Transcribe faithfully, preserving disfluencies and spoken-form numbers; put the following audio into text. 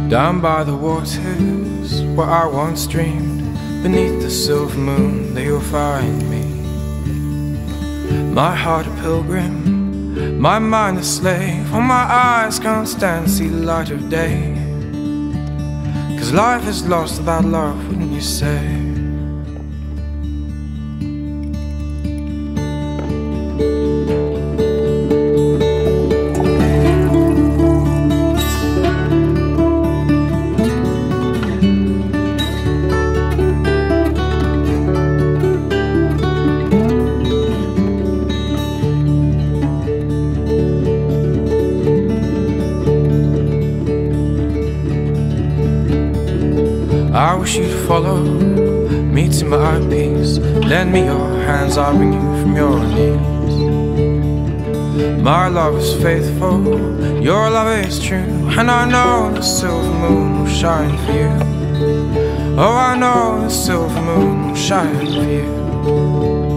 Down by the waters where I once dreamed, beneath the silver moon there you'll find me. My heart a pilgrim, my mind a slave, for my eyes can't stand to see the light of day. Cause life is lost without love, wouldn't you say? I wish you'd follow me to my peace. Lend me your hands, I'll bring you from your knees. My love is faithful, your love is true, and I know the silver moon will shine for you. Oh, I know the silver moon will shine for you.